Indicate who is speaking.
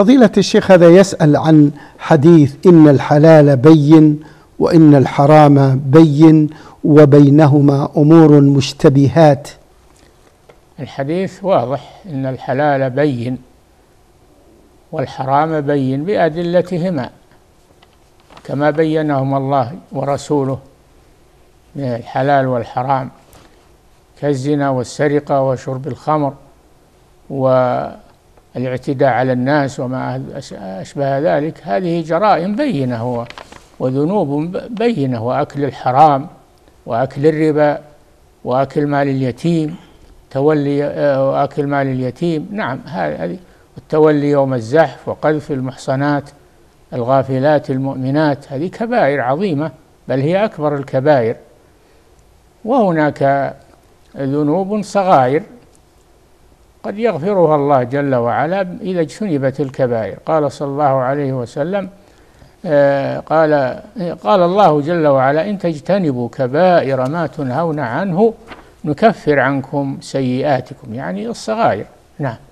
Speaker 1: فضيلة الشيخ، هذا يسأل عن حديث إن الحلال بين وإن الحرام بين وبينهما أمور مشتبهات.
Speaker 2: الحديث واضح، إن الحلال بين والحرام بين بأدلتهما كما بينهم الله ورسوله من الحلال والحرام، كالزنا والسرقة وشرب الخمر والاعتداء على الناس وما أشبه ذلك. هذه جرائم بينة وذنوب بينة، وأكل الحرام وأكل الربا وأكل مال اليتيم، وأكل مال اليتيم، نعم، هذه والتولي يوم الزحف وقذف المحصنات الغافلات المؤمنات، هذه كبائر عظيمة، بل هي أكبر الكبائر. وهناك ذنوب صغائر قد يغفرها الله جل وعلا إذا اجتنبت الكبائر. قال صلى الله عليه وسلم قال الله جل وعلا: إن تجتنبوا كبائر ما تنهون عنه نكفر عنكم سيئاتكم، يعني الصغائر. نعم.